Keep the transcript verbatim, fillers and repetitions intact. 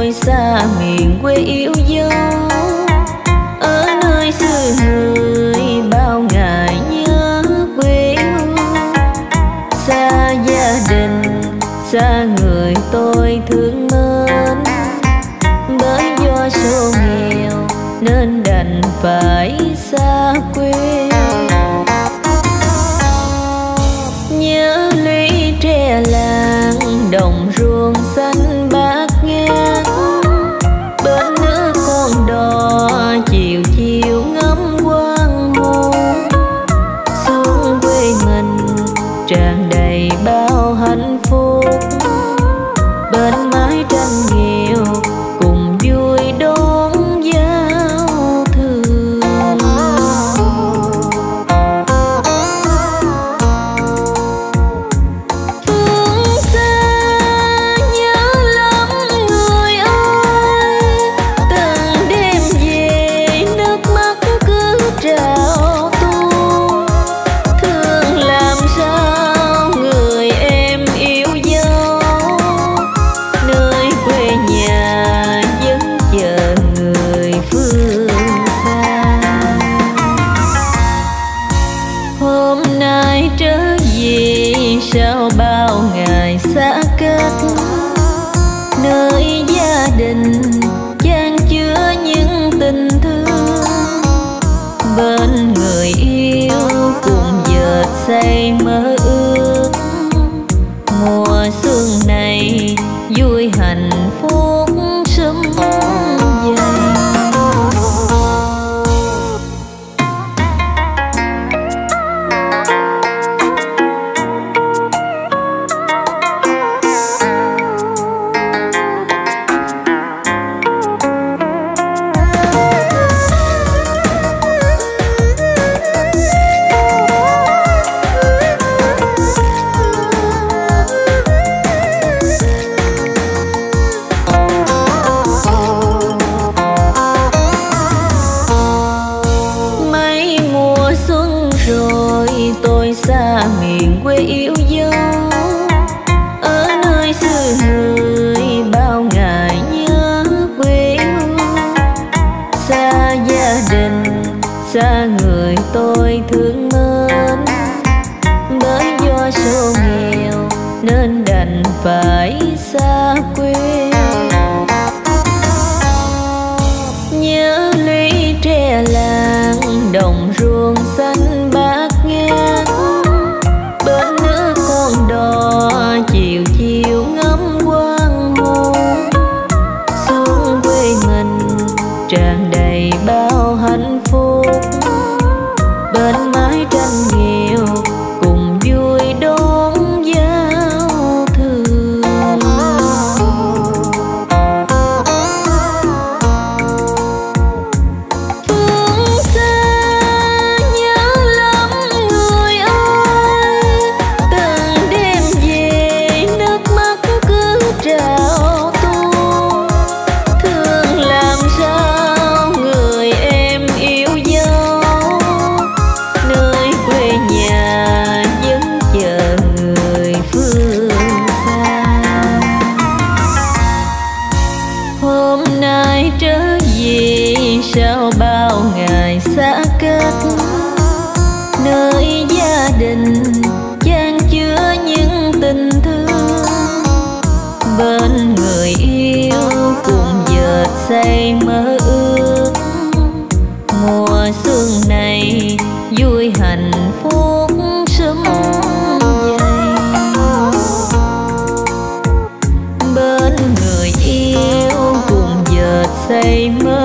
tôi xa miền quê yêu dấu. Ở nơi xứ người bao ngày nhớ quê hương, xa gia đình xa người tôi thương mến. Bởi do số nghèo nên đành phải xa quê. Nhớ lũy tre làng đồng ruộng xanh bát ngát, bên nước con đò chiều chiều ngắm quang hồ. Xuống quê mình tràn đầy bao hạnh phúc, bên mái tranh nghèo cùng vui đón giao thừa. Phương xa nhớ lắm người ơi, từng đêm về nước mắt cứ trào tuôn. Thương làm sao người em yêu dấu, nơi quê nhà vẫn chờ người phương xa. Hôm nay trở về sau bao ngày xa cách, nơi gia đình chan chứa những tình thương. Bên người yêu cùng dệt xây mơ ước, mùa xuân này vui hạnh phúc sum vầy. Mấy mùa xuân rồi tôi xa miền quê yêu dấu. Ở nơi xứ người bao ngày nhớ quê hương, xa gia đình xa người tôi thương mến. Bởi do số nghèo nên đành phải xa quê. Nhớ lũy tre làng đồng ruộng xanh bát ngát, bên nước con đò chiều chiều ngắm quang hồ. Xuống quê mình tràn đầy bao hạnh phúc, bên mái tranh nghèo cùng vui đón giao thừa. Phương xa nhớ lắm người ơi, từng đêm về nước mắt cứ trào tuôn. Thương làm sao người em yêu dấu, nơi quê nhà vẫn chờ người phương xa. Hôm nay trở về sau bao ngày xa cách, nơi gia đình chan chứa những tình thương. Bên người yêu cùng dệt xây mơ ước, mùa xuân này vui hạnh phúc sum vầy. Bên người yêu cùng dệt xây mơ